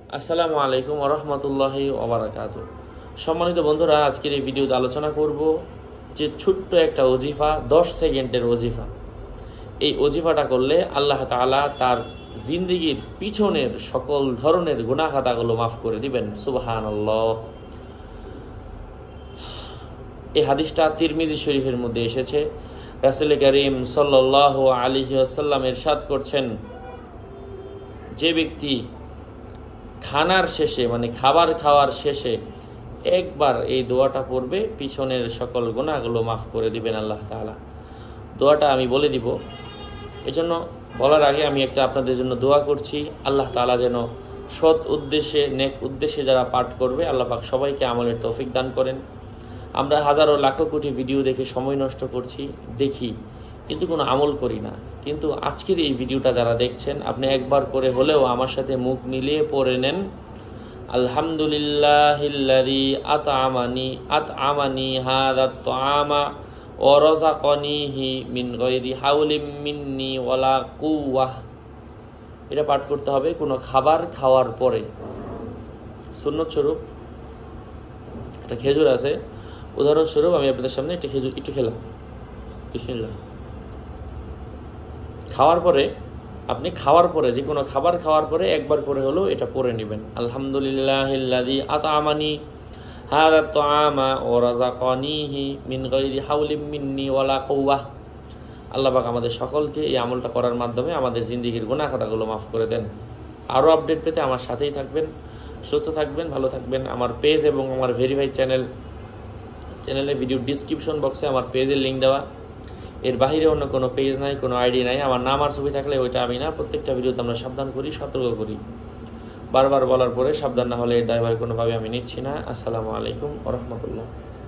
আসসালামু আলাইকুম ওয়া রাহমাতুল্লাহি ওয়া বারাকাতুহু। সম্মানিত বন্ধুরা, আজকের এই ভিডিওতে আলোচনা করব যে ছোট্ট একটা ওজিফা, 10 সেকেন্ডের ওজিফা। এই ওজিফাটা করলে আল্লাহ তাআলা তার জিন্দেগির পিছনের সকল ধরনের গুনাহ খাতাগুলো মাফ করে দিবেন। সুবহানাল্লাহ। এই হাদিসটা তিরমিজি শরীফের মধ্যে এসেছে। রাসূল করিম সাল্লাল্লাহু আলাইহি ওয়াসাল্লাম ইরশাদ করছেন, যে ব্যক্তি খানার শেষে মানে খাবার খাওয়ার শেষে একবার এই দোয়াটা পড়বে, পিছনের সকল গুনাহগুলো মাফ করে দিবেন আল্লাহ তাআলা। দোয়াটা আমি বলে দিব, এজন্য বলার আগে আমি একটা আপনাদের জন্য দোয়া করছি। আল্লাহ তাআলা যেন সৎ উদ্দেশ্যে, নেক উদ্দেশ্যে যারা পাঠ করবে, আল্লাহ পাক সবাইকে আমলের তৌফিক দান করেন। আমরা হাজারো লাখো কোটি ভিডিও দেখে সময় নষ্ট করছি, দেখি কিন্তু কোনো আমল করি না। কিন্তু আজকের এই ভিডিওটা যারা দেখছেন, আপনি একবার করে হলেও আমার সাথে মুখ মিলিয়ে পড়ে নেন, আলহামদুলিল্লাহিল্লাযী আত'আমানি হাযাত তুআমা ওয়া রাযাকানিহি মিন গায়রি হাওলিন মিন্নি ওয়ালা কুওয়াহ। এটা পাঠ করতে হবে কোনো খাবার খাওয়ার পরে। সুন্নত স্বরূপ একটা খেজুর আছে, উদাহরণস্বরূপ আমি আপনাদের সামনে একটা খেজুর একটু খেলাম, বিসমিল্লাহ। খাওয়ার পরে যে কোনো খাবার খাওয়ার পরে একবার করে হলেও এটা পড়ে নেবেন, আলহামদুলিল্লাহিল্লাযী আত'আমানি হাযাত তুআমা ওয়া রাযাকানিহি মিন গায়রি হাওলিন মিন্নি ওয়ালা কুওয়াহ। আল্লাহ পাক আমাদের সকলকে এই আমলটা করার মাধ্যমে আমাদের জিন্দেগির গুনাহ খাতাগুলো মাফ করে দেন। আরও আপডেট পেতে আমার সাথেই থাকবেন। সুস্থ থাকবেন, ভালো থাকবেন। আমার পেজ এবং আমার ভেরিফাইড চ্যানেলে ভিডিও ডিসক্রিপশন বক্সে আমার পেজের লিঙ্ক দেওয়া। এর বাহিরে অন্য কোনো পেজ নাই, কোনো আইডি নাই। আমার নাম আর ছবি থাকলে ওইটা আমি না। প্রত্যেকটা ভিডিওতে আমরা সাবধান করি, সতর্ক করি। বারবার বলার পরে সাবধান না হলে এর দায়ভার কোনোভাবে আমি নিচ্ছি না। আসসালামু আলাইকুম ওয়া রাহমাতুল্লাহ।